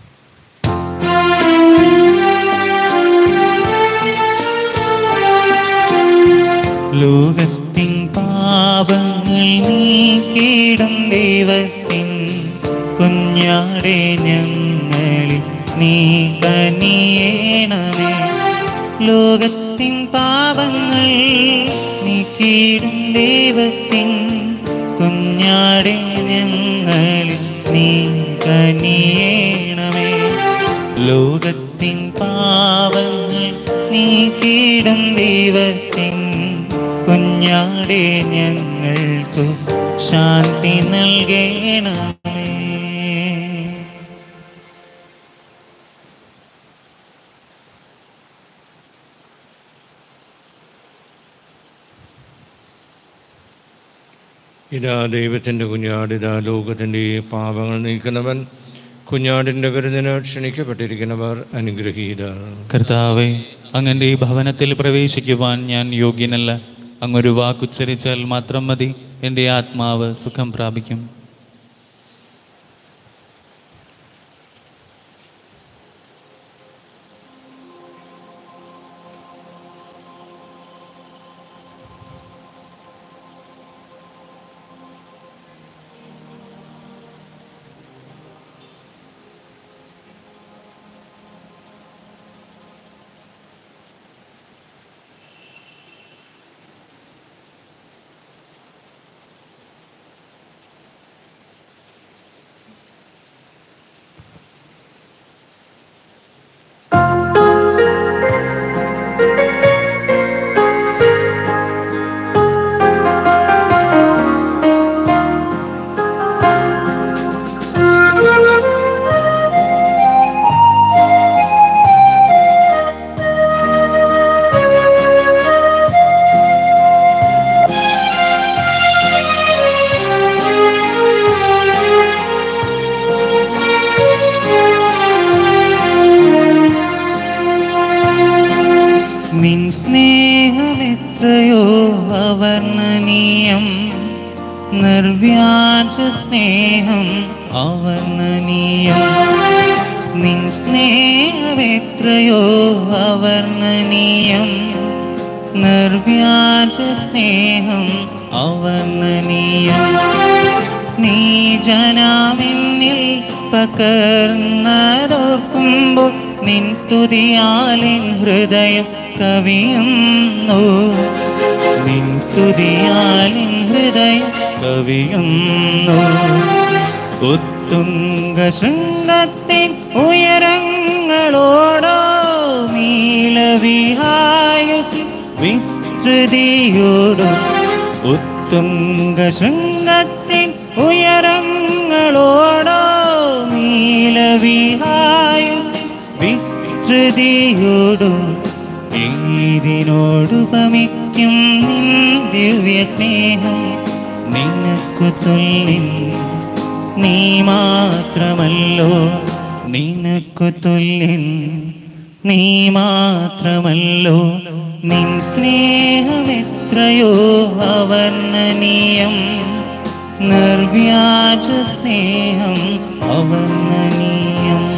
ലോകത്തിൻ പാപങ്ങൾ നീക്കിടും ദൈവത്തിൻ കുഞ്ഞാടെ ഞങ്ങളിൽ നീ കനിയേണമേ. ലോകത്തിൻ പാപങ്ങൾ നീക്കിടും ദൈവത്തിൻ കുഞ്ഞാടെ ഞങ്ങളിൽ നീ കനിയേണമേ. ലോകത്തിൻ പാപങ്ങൾ നീക്കിടും ദൈവത്തിൻ കുഞ്ഞാടെ ഞങ്ങൾക്കു ശാന്തി നൽകണമേ. ഇതാ ദൈവത്തിൻ്റെ കുഞ്ഞാട്, ഇതാ ലോകത്തിൻ്റെ പാപങ്ങൾ നീക്കുന്നവൻ. കുഞ്ഞാടിൻ്റെ വിരുന്നിന് ക്ഷണിക്കപ്പെട്ടിരിക്കുന്നവർ അനുഗ്രഹീതർ. കർത്താവേ, അങ്ങൻ്റെ ഈ ഭവനത്തിൽ പ്രവേശിക്കുവാൻ ഞാൻ യോഗ്യനല്ല. അങ്ങൊരു വാക്കുച്ചരിച്ചാൽ മാത്രം മതി, എൻ്റെ ആത്മാവ് സുഖം പ്രാപിക്കും. സ്നേഹം അവർണ്ണനീയം. നിൻ സ്നേഹമെത്രയോ അവർണ്ണനീയം. നിർവ്യാജ സ്നേഹം അവർണ്ണനീയം. നീ ജനമെന്നിൽ പകർന്നതോർക്കുമ്പോൾ നിൻ സ്തുതിയാലിൻ ഹൃദയം കവിയുന്നു. നിൻ സ്തുതിയാലിൻ ഹൃദയം കവിയുന്നു. ഉത്തുംഗ ശൃംഗത്തിൻ ഉയരങ്ങളോടോ നീലവിഹായുസിൻ വിസ്തൃതിയോടോ. ഉത്തുംഗ ശൃംഗത്തിൻ ഉയരങ്ങളോടോ നീലവിഹായുസിൻ വിസ്തൃതിയോടോ. ഏതിനോടുപമിക്കും നിൻ ദിവ്യ സ്നേഹം. നിനക്കു തുല്യൻ നീ മാത്രമല്ലോ. നിനക്കു തുല്യൻ നീ മാത്രമല്ലോ. നിൻ സ്നേഹമെത്രയോ അവർണ്ണനീയം. നിർവ്യാജ സ്നേഹം അവർണ്ണനീയം.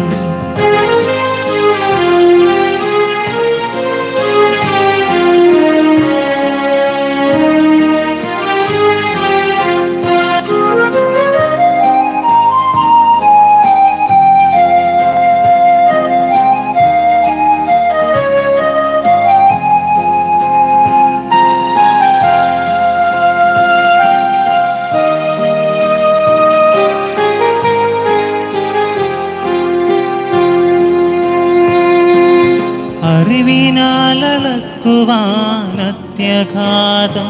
അറിവിനാലളക്കുവാനത്യഘാതം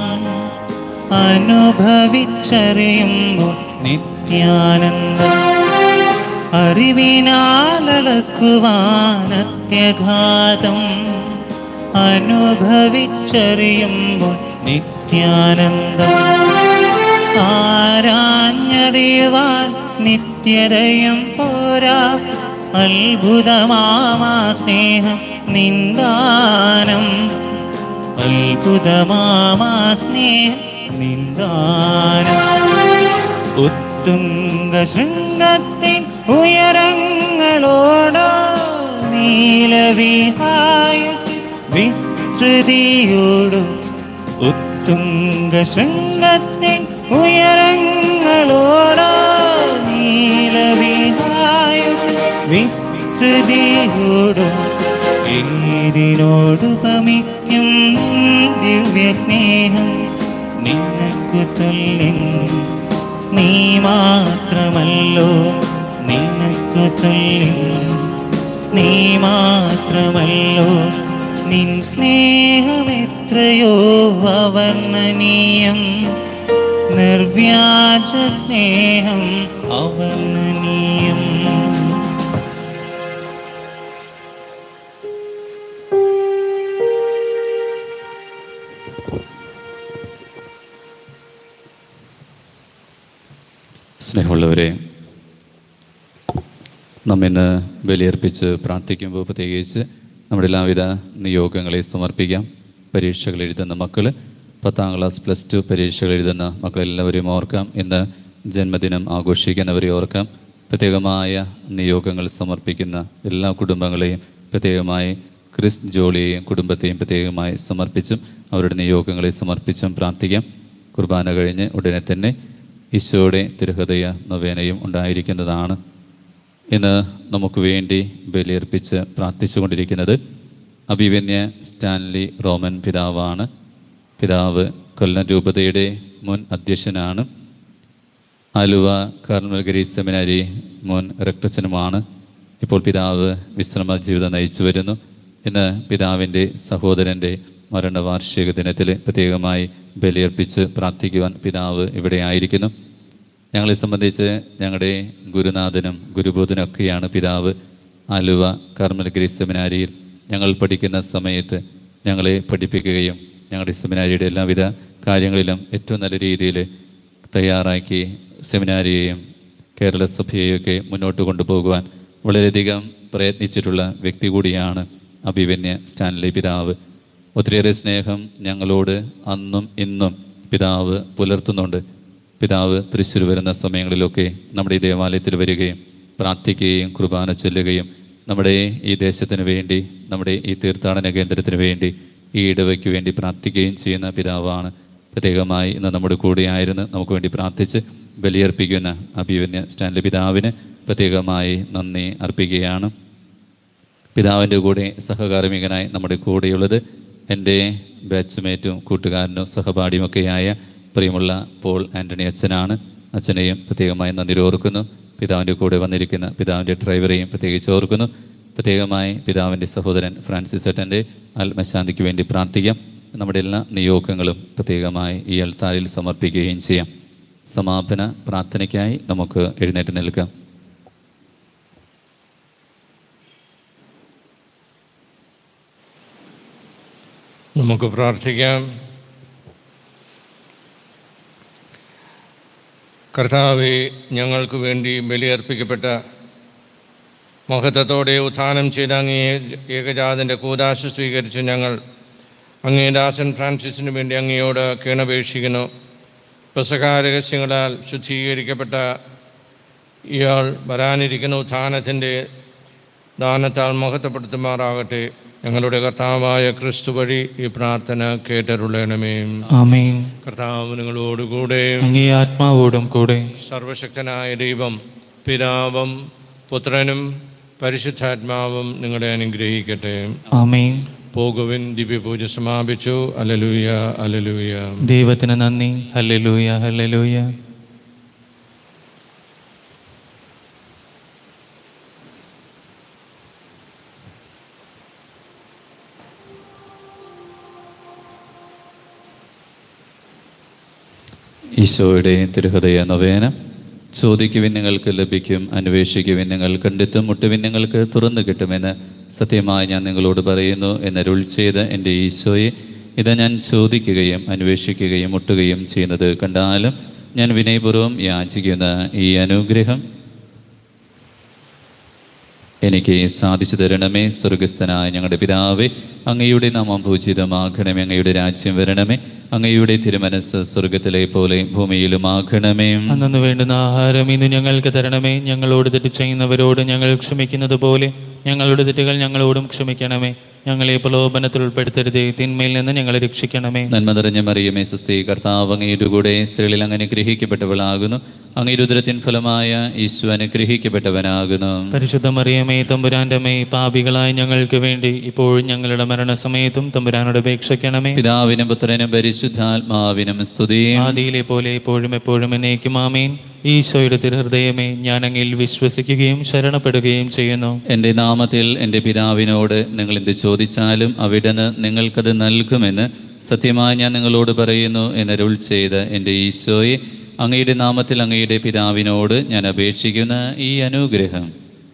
അനുഭവിച്ചറിയുമ്പോൾ നിത്യാനന്ദം. അറിവിനാലളക്കുവാനത്യഘാതം അനുഭവിച്ചറിയുമ്പോൾ നിത്യാനന്ദം. ആരാഞ്ഞറിയുവാൻ നിത്യതയും പോരാ. അത്ഭുതമാമാ സ്നേഹം നിന്ദാനം. അത്ഭുതമാമാ സ്നേഹം നിന്ദാനം. ഉത്തുംഗ ശൃംഗത്തിൻ ഉയരങ്ങളോടോ നീലവിഹായുസിൻ വിസ്തൃതിയോടോ. ഉത്തുംഗ ശൃംഗത്തിൻ ഉയരങ്ങളോടോ നീലവിഹായുസിൻ വിസ്തൃതിയോടോ. ഏതിനോടുപമിക്കും ദിവ്യ സ്നേഹം. നിനക്കു തുല്യൻ നീ മാത്രമല്ലോ. നിനക്കു തുല്യൻ നീ മാത്രമല്ലോ. നിൻ സ്നേഹമെത്രയോ അവർണ്ണനീയം. നിർവ്യാജ സ്നേഹം അവർണ്ണനീയം. സ്നേഹമുള്ളവരെ, നമ്മിന്ന് ബലിയർപ്പിച്ച് പ്രാർത്ഥിക്കുമ്പോൾ പ്രത്യേകിച്ച് നമ്മുടെ എല്ലാവിധ നിയോഗങ്ങളെ സമർപ്പിക്കാം. പരീക്ഷകൾ എഴുതുന്ന മക്കൾ, 10ാം ക്ലാസ് +2 പരീക്ഷകൾ എഴുതുന്ന മക്കളെല്ലാവരെയും ഓർക്കാം. ഇന്ന് ജന്മദിനം ആഘോഷിക്കുന്നവരെ ഓർക്കാം. പ്രത്യേകമായ നിയോഗങ്ങൾ സമർപ്പിക്കുന്ന എല്ലാ കുടുംബങ്ങളെയും, പ്രത്യേകമായി ക്രിസ് ജോളിയെയും കുടുംബത്തെയും പ്രത്യേകമായി സമർപ്പിച്ചും അവരുടെ നിയോഗങ്ങളെ സമർപ്പിച്ചും പ്രാർത്ഥിക്കാം. കുർബാന കഴിഞ്ഞ് ഉടനെ തന്നെ ഈശോയുടെ തിരുഹൃദയ നൊവേനയും ഉണ്ടായിരിക്കുന്നതാണ്. ഇന്ന് നമുക്ക് വേണ്ടി ബലിയർപ്പിച്ച് പ്രാർത്ഥിച്ചു കൊണ്ടിരിക്കുന്നത് അഭിവന്യ സ്റ്റാൻലി റോമൻ പിതാവാണ്. പിതാവ് കൊല്ലം രൂപതയുടെ മുൻ അധ്യക്ഷനാണ്. ആലുവ കാർമൽ സെമിനാരി മുൻ റെക്ടറച്ചനുമാണ്. ഇപ്പോൾ പിതാവ് വിശ്രമ ജീവിതം നയിച്ചു വരുന്നു. ഇന്ന് പിതാവിൻ്റെ സഹോദരൻ്റെ മരണവാർഷിക ദിനത്തിൽ പ്രത്യേകമായി ബലിയർപ്പിച്ച് പ്രാർത്ഥിക്കുവാൻ പിതാവ് ഇവിടെ ആയിരിക്കുന്നു. ഞങ്ങളെ സംബന്ധിച്ച് ഞങ്ങളുടെ ഗുരുനാഥനും ഗുരുബോധനൊക്കെയാണ് പിതാവ്. ആലുവ കാർമൽ സെമിനാരിയിൽ ഞങ്ങൾ പഠിക്കുന്ന സമയത്ത് ഞങ്ങളെ പഠിപ്പിക്കുകയും ഞങ്ങളുടെ സെമിനാരിയുടെ എല്ലാവിധ കാര്യങ്ങളിലും ഏറ്റവും നല്ല രീതിയിൽ തയ്യാറാക്കി സെമിനാരിയെയും കേരള സഭയെയൊക്കെ മുന്നോട്ട് കൊണ്ടുപോകുവാൻ വളരെയധികം പ്രയത്നിച്ചിട്ടുള്ള വ്യക്തി കൂടിയാണ് അഭിവന്യ സ്റ്റാൻലി പിതാവ്. ഒത്തിരിയേറെ സ്നേഹം ഞങ്ങളോട് അന്നും ഇന്നും പിതാവ് പുലർത്തുന്നുണ്ട്. പിതാവ് തൃശ്ശൂർ വരുന്ന സമയങ്ങളിലൊക്കെ നമ്മുടെ ഈ ദേവാലയത്തിൽ വരികയും പ്രാർത്ഥിക്കുകയും കുർബാന ചൊല്ലുകയും നമ്മുടെ ഈ ദേശത്തിന് വേണ്ടി, നമ്മുടെ ഈ തീർത്ഥാടന കേന്ദ്രത്തിന് വേണ്ടി, ഈ ഇടവയ്ക്ക് വേണ്ടി പ്രാർത്ഥിക്കുകയും ചെയ്യുന്ന പിതാവാണ്. പ്രത്യേകമായി ഇന്ന് നമ്മുടെ കൂടെയായിരുന്നു നമുക്ക് വേണ്ടി പ്രാർത്ഥിച്ച് ബലിയർപ്പിക്കുന്ന അഭിവന്യ സ്റ്റാൻലി പിതാവിന് പ്രത്യേകമായി നന്ദി അർപ്പിക്കുകയാണ്. പിതാവിൻ്റെ കൂടെ സഹകാർമ്മികനായി നമ്മുടെ കൂടെയുള്ളത് എൻ്റെ ബാച്ച്മേറ്റും കൂട്ടുകാരനും സഹപാഠിയുമൊക്കെയായ പ്രിയമുള്ള പോൾ ആൻ്റണി അച്ഛനാണ്. അച്ഛനെയും പ്രത്യേകമായി നന്ദി ഓർക്കുന്നു. പിതാവിൻ്റെ കൂടെ വന്നിരിക്കുന്ന പിതാവിൻ്റെ ഡ്രൈവറെയും പ്രത്യേകിച്ച് ഓർക്കുന്നു. പ്രത്യേകമായി പിതാവിൻ്റെ സഹോദരൻ ഫ്രാൻസിസ് ഏട്ടൻ്റെ ആത്മശാന്തിക്ക് വേണ്ടി പ്രാർത്ഥിക്കാം. നമ്മുടെ എല്ലാ നിയോഗങ്ങളും പ്രത്യേകമായി ഈ അൾത്താരിൽ സമർപ്പിക്കുകയും ചെയ്യാം. സമാപന പ്രാർത്ഥനയ്ക്കായി നമുക്ക് എഴുന്നേറ്റ് നിൽക്കാം. നമുക്ക് പ്രാർത്ഥിക്കാം. കർത്താവേ, ഞങ്ങൾക്ക് വേണ്ടി ബലിയർപ്പിക്കപ്പെട്ട മഹത്വത്തോടെ ഉത്ഥാനം ചെയ്ത അങ്ങേ ഏകജാതൻ്റെ കൂദാശ സ്വീകരിച്ച് ഞങ്ങൾ അങ്ങേ ദാസൻ ഫ്രാൻസിസിന് വേണ്ടി അങ്ങയോട് കേണപേക്ഷിക്കുന്നു. പെസഹ രഹസ്യങ്ങളാൽ ശുദ്ധീകരിക്കപ്പെട്ട ഇയാൾ വരാനിരിക്കുന്ന ഉത്ഥാനത്തിൻ്റെ ദാനത്താൽ മഹത്വപ്പെടുത്തുമാറാകട്ടെ. ഞങ്ങളുടെ കർത്താവായ ക്രിസ്തു വഴി ഈ പ്രാർത്ഥന കേട്ടരുളണമേ. ആമേൻ. കർത്താവ് നിങ്ങളോടുകൂടെ, അങ്ങേ ആത്മാവോടും കൂടെ. സർവശക്തനായ ദൈവം പിതാവും പുത്രനും പരിശുദ്ധാത്മാവും നിങ്ങളെ അനുഗ്രഹിക്കട്ടെ. ആമേൻ. പോകുവിൻ. ദിവ്യപൂജ സമാപിച്ചു. ഹല്ലേലൂയ, ഹല്ലേലൂയ. ദൈവത്തിന് നന്ദി. ഹല്ലേലൂയ, ഹല്ലേലൂയ. ഈശോയുടെ തിരുഹൃദയ നൊവേന. ചോദിക്കുവിൻ നിങ്ങൾക്ക് ലഭിക്കും, അന്വേഷിക്കുവിൻ നിങ്ങൾ കണ്ടെത്തും, മുട്ടുവിൻ നിങ്ങൾക്ക് തുറന്നു കിട്ടുമെന്ന് സത്യമായി ഞാൻ നിങ്ങളോട് പറയുന്നു എന്നരുൾ ചെയ്ത് എൻ്റെ ഈശോയെ, ഇതാ ഞാൻ ചോദിക്കുകയും അന്വേഷിക്കുകയും മുട്ടുകയും ചെയ്യുന്നത് കണ്ടാലും ഞാൻ വിനയപൂർവ്വം യാചിക്കുന്ന ഈ അനുഗ്രഹം എനിക്ക് സാധിച്ചു തരണമേ. സ്വർഗസ്ഥനായ ഞങ്ങളുടെ പിതാവേ, അങ്ങയുടെ നാമം പൂജിതമാകണമേ. അങ്ങയുടെ രാജ്യം വരണമേ. അങ്ങയുടെ തിരുമനസ് സ്വർഗത്തിലെ പോലെ ഭൂമിയിലുമാകണമേ. അന്നു വേണ്ടുന്ന ആഹാരം ഇന്ന് ഞങ്ങൾക്ക് തരണമേ. ഞങ്ങളോട് തെറ്റ് ചെയ്യുന്നവരോട് ഞങ്ങൾ ക്ഷമിക്കുന്നത് പോലെ ഞങ്ങളുടെ തെറ്റുകൾ ഞങ്ങളോടും ക്ഷമിക്കണമേ. ഞങ്ങളെ പ്രലോഭനത്തിൽ ഉൾപ്പെടുത്തരുതേ, തിന്മയിൽ നിന്ന് ഞങ്ങളെ രക്ഷിക്കണമേ. നന്മ നിറഞ്ഞ മറിയമേ, സുസ്ഥി, കർത്താവ് അങ്ങയുടെ കൂടെ സ്ത്രീകളിൽ അങ്ങ് അനുഗ്രഹിക്കപ്പെട്ടവളാകുന്നു. അങ്ങയുടെ ഉദരത്തിൻ ഫലമായ ഈശോ അനുഗ്രഹിക്കപ്പെട്ടവനാകുന്നു. പരിശുദ്ധ മറിയമേ, തമ്പുരാന്റെ അമ്മേ, പാപികളായ ഞങ്ങൾക്ക് വേണ്ടി ഇപ്പോഴും ഞങ്ങളുടെ മരണസമയത്തും തമ്പുരാനോട് അപേക്ഷിക്കണമേ. പിതാവിനും പുത്രനും പരിശുദ്ധാത്മാവിനും സ്തുതി. ആദിയിലെ പോലെ എപ്പോഴും എപ്പോഴും എന്നേക്കും ആമേൻ. ഈശോയുടെ തിരുഹൃദയമേ, ഞാൻ അങ്ങിൽ വിശ്വസിക്കുകയും ശരണപ്പെടുകയും ചെയ്യുന്നു. എൻ്റെ നാമത്തിൽ എൻ്റെ പിതാവിനോട് നിങ്ങൾ എന്ത് ചോദിച്ചാലും അവിടുന്ന് നിങ്ങൾക്കത് നൽകുമെന്ന് സത്യമായി ഞാൻ നിങ്ങളോട് പറയുന്നു എന്നരുൾ ചെയ്ത് എൻ്റെ ഈശോയെ, അങ്ങയുടെ നാമത്തിൽ അങ്ങയുടെ പിതാവിനോട് ഞാൻ അപേക്ഷിക്കുന്ന ഈ അനുഗ്രഹം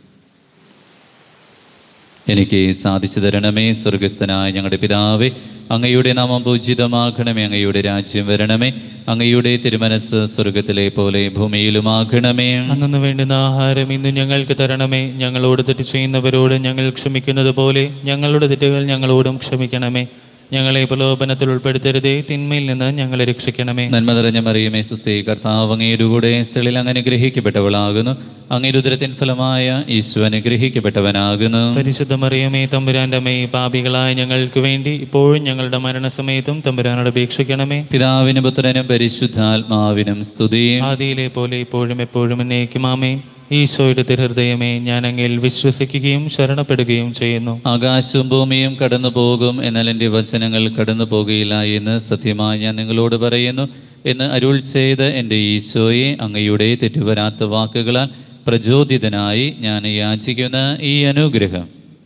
എനിക്ക് സാധിച്ചു തരണമേ. സ്വർഗസ്ഥനായ ഞങ്ങളുടെ പിതാവേ, അങ്ങയുടെ നാമം പൂജിതമാകണമേ. അങ്ങയുടെ രാജ്യം വരണമേ. അങ്ങയുടെ തിരുമനസ് സ്വർഗത്തിലെ പോലെ ഭൂമിയിലുമാകണമേ. അന്നു വേണ്ടുന്ന ആഹാരം ഇന്ന് ഞങ്ങൾക്ക് തരണമേ. ഞങ്ങളോട് തെറ്റ് ചെയ്യുന്നവരോട് ഞങ്ങൾ ക്ഷമിക്കുന്നത് പോലെ ഞങ്ങളുടെ തെറ്റുകൾ ഞങ്ങളോടും ക്ഷമിക്കണമേ. ഞങ്ങളെ പ്രലോഭനത്തിൽ ഉൾപ്പെടുത്തരുതേ, തിന്മയിൽ നിന്ന് ഞങ്ങളെ രക്ഷിക്കണമേ. നന്മ നിറഞ്ഞ മറിയമേ, സുസ്ഥി, കർത്താവ് അങ്ങയുടെ കൂടെ സ്ത്രീകളിൽ അങ്ങ് അനുഗ്രഹിക്കപ്പെട്ടവളാകുന്നു. അങ്ങയുടെ ഉദരത്തിൻ ഫലമായ ഈശോ അനുഗ്രഹിക്കപ്പെട്ടവനാകുന്നു. പരിശുദ്ധ മറിയമേ, തമ്പുരാന്റെ അമ്മേ, പാപികളായ ഞങ്ങൾക്ക് വേണ്ടി ഇപ്പോഴും ഞങ്ങളുടെ മരണസമയത്തും തമ്പുരാനോട് അപേക്ഷിക്കണമേ. പിതാവിനും പുത്രനും പരിശുദ്ധാത്മാവിനും സ്തുതി. ആദിയിലെ പോലെ ഇപ്പോഴും എപ്പോഴും എന്നേക്കും ആമേൻ. ഈശോയുടെ തിരുഹൃദയമേ, ഞാൻ അങ്ങിൽ വിശ്വസിക്കുകയും ശരണപ്പെടുകയും ചെയ്യുന്നു. ആകാശവും ഭൂമിയും കടന്നു പോകും, എന്നാൽ എൻ്റെ വചനങ്ങൾ കടന്നു പോകുകയില്ല എന്ന് സത്യമായി ഞാൻ നിങ്ങളോട് പറയുന്നു എന്ന് അരുൾ ചെയ്ത് എൻ്റെ ഈശോയെ, അങ്ങയുടെ തെറ്റുവരാത്ത വാക്കുകളാൽ പ്രചോദിതനായി ഞാൻ യാചിക്കുന്ന ഈ അനുഗ്രഹം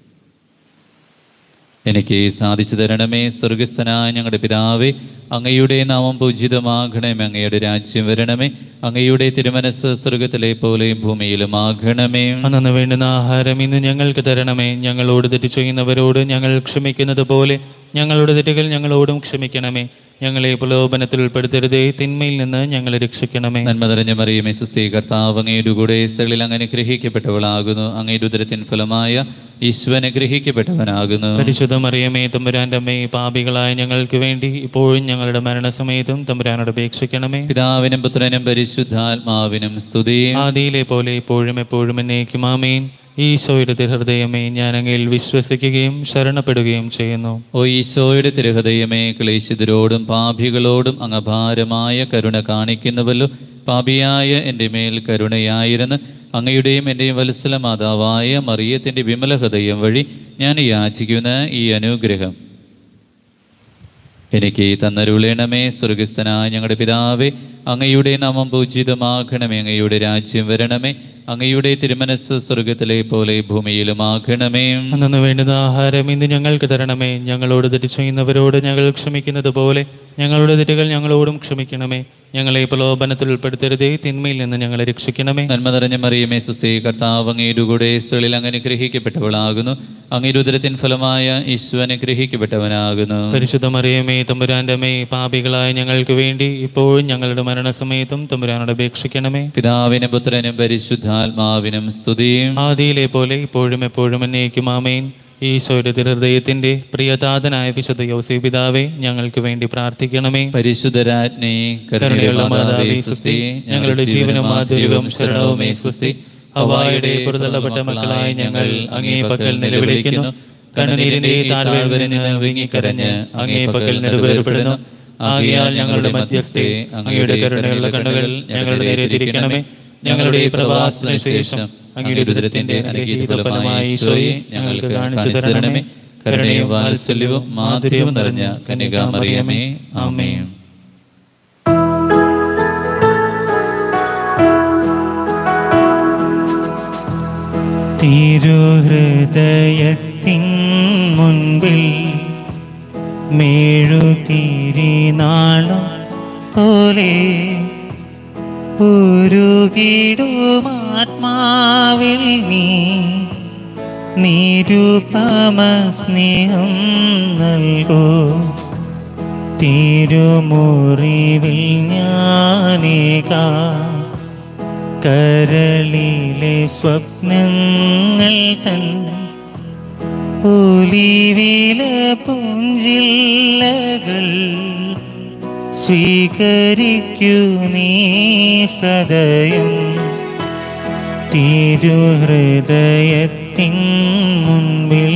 എനിക്ക് സാധിച്ചു തരണമേ. സ്വർഗസ്ഥനായ ഞങ്ങളുടെ പിതാവേ, അങ്ങയുടെ നാമം പൂജിതമാകണമേ. അങ്ങയുടെ രാജ്യം വരണമേ. അങ്ങയുടെ തിരുമനസ് സ്വർഗത്തിലെ പോലെ ഭൂമിയിലുമാകണമേ. അന്നു വേണ്ടുന്ന ആഹാരം ഇന്ന് ഞങ്ങൾക്ക് തരണമേ. ഞങ്ങളോട് തെറ്റ് ചെയ്യുന്നവരോട് ഞങ്ങൾ ക്ഷമിക്കുന്നത് പോലെ ഞങ്ങളുടെ തെറ്റുകൾ ഞങ്ങളോടും ക്ഷമിക്കണമേ. ഞങ്ങളെ പ്രലോഭനത്തിൽ ഉൾപ്പെടുത്തരുതേ, തിന്മയിൽ നിന്ന് ഞങ്ങളെ രക്ഷിക്കണമേ. നന്മ നിറഞ്ഞ മറിയമേ, സുസ്ഥി, കർത്താവ് അങ്ങയുടെ കൂടെ സ്ത്രീകളിൽ അങ്ങ് അനുഗ്രഹിക്കപ്പെട്ടവളാകുന്നു. അങ്ങയുടെ ഉദരത്തിൻ ഫലമായ ഈശോ അനുഗ്രഹിക്കപ്പെട്ടവനാകുന്നു. പരിശുദ്ധ മറിയമേ, തമ്പുരാന്റെ അമ്മേ, പാപികളായ ഞങ്ങൾക്ക് വേണ്ടി ഇപ്പോഴും ഞങ്ങളുടെ മരണസമയത്തും തമ്പുരാനോട് അപേക്ഷിക്കണമേ. പിതാവിനും പുത്രനും പരിശുദ്ധാത്മാവിനും സ്തുതി. ആദിയിലെ പോലെ ഇപ്പോഴും എപ്പോഴും എന്നേക്കും ആമേൻ. ഈശോയുടെ തിരുഹൃദയമേ, ഞാൻ അങ്ങയിൽ വിശ്വസിക്കുകയും ശരണപ്പെടുകയും ചെയ്യുന്നു. ഓ ഈശോയുടെ തിരുഹൃദയമേ, ക്ലേശിതരോടും പാപികളോടും അങ്ങ് അപാരമായ കരുണ കാണിക്കുന്നുവല്ലോ. പാപിയായ എൻ്റെ മേൽ കരുണയായിരുന്ന് അങ്ങയുടെയും എൻ്റെയും വത്സല മാതാവായ മറിയത്തിൻ്റെ വിമല ഹൃദയം വഴി ഞാൻ യാചിക്കുന്ന ഈ അനുഗ്രഹം എനിക്ക് തന്നരുളണമേ. സ്വർഗസ്ഥനായ ഞങ്ങളുടെ പിതാവേ, അങ്ങയുടെ നാമം പൂജിതമാകണമേ. അങ്ങയുടെ രാജ്യം വരണമേ. അങ്ങയുടെ തിരുമനസ് സ്വർഗത്തിലെ പോലെ ഭൂമിയിലുമാകണമേ. അന്നു വേണ്ടുന്ന ആഹാരം ഇന്ന് ഞങ്ങൾക്ക് തരണമേ. ഞങ്ങളോട് തെറ്റ് ചെയ്യുന്നവരോട് ഞങ്ങൾ ക്ഷമിക്കുന്നത് പോലെ ഞങ്ങളുടെ തെറ്റുകൾ ഞങ്ങളോടും ക്ഷമിക്കണമേ. ഞങ്ങളെ പ്രലോഭനത്തിൽ ഉൾപ്പെടുത്തരുതേ, തിന്മയിൽ നിന്ന് ഞങ്ങളെ രക്ഷിക്കണമേ. നന്മ നിറഞ്ഞ മറിയമേ, സുസ്ഥി, കർത്താവ് അങ്ങയുടെ കൂടെ സ്ത്രീകളിൽ അങ്ങ് അനുഗ്രഹിക്കപ്പെട്ടവളാകുന്നു. അങ്ങയുടെ ഉദരത്തിൻ ഫലമായ ഈശോ അനുഗ്രഹിക്കപ്പെട്ടവനാകുന്നു. പരിശുദ്ധ മറിയമേ, തമ്പുരാന്റെ അമ്മേ, പാപികളായ ഞങ്ങൾക്ക് വേണ്ടി ഇപ്പോഴും ഞങ്ങളുടെ മരണസമയത്തും തമ്പുരാനോട് അപേക്ഷിക്കണമേ. പിതാവിനും പുത്രനും പരിശുദ്ധാത്മാവിനും സ്തുതിയും. ആദിയിലെ പോലെ ഇപ്പോഴും എപ്പോഴും എന്നേക്കും ആമേൻ. ഈശോയുടെ തിരുഹൃദയത്തിന്റെ പ്രിയതാതനായ വിശുദ്ധ യോസേപ്പ് പിതാവേ, ഞങ്ങൾക്ക് വേണ്ടി പ്രാർത്ഥിക്കണമേ. പരിശുദ്ധരാജ്ഞി, കരുണയുള്ള മാതാവേ സുസ്തി, ഞങ്ങളുടെ ജീവനും മാധുര്യവും ശരണവുമേ സുസ്തി. ഹവ്വായുടെ പുറന്തള്ളപ്പെട്ട മക്കളായ ഞങ്ങൾ അങ്ങേ പക്കൽ നിലവിളിക്കുന്നു. കണ്ണുനീരിന്റെ താഴ്വരയിൽ നിന്ന് വിങ്ങിക്കരഞ്ഞ് അങ്ങേ പക്കൽ നെടുവേർപ്പെടുന്നു. ആകയാൽ ഞങ്ങളുടെ മധ്യസ്ഥേ, അങ്ങയുടെ കരുണയുള്ള കണ്ണുകൾ ഞങ്ങളുടെ നേരെ തിരിക്കണമേ. ഞങ്ങളുടെ പ്രവാസത്തിന് ശേഷം അങ്ങയുടെ ഉദരത്തിന്റെ അനുഗ്രഹീത ഫലമായ ഈശോയെ ഞങ്ങൾക്ക് കാണിച്ചു തരണമേ. കരുണയും വാത്സല്യവും മാധുര്യവും നിറഞ്ഞ കന്യകാമറിയമേ, ആമേൻ. തിരുഹൃദയത്തിൻ മുൻപിൽ മെഴുതിരിനാളം പോലെ ഉരുകിടുമാത്മാവിൽ നീ നിരുപമ സ്നേഹം നൽകൂ. തിരുമുറിവിൽ ഞാനേകാ കരളിലെ സ്വപ്നങ്ങൾ തൻ ഒലിവില പുഞ്ചില്ലകൾ സ്വീകരിക്കൂ നീ സദയം. തിരുഹൃദയത്തിൻ മുൻപിൽ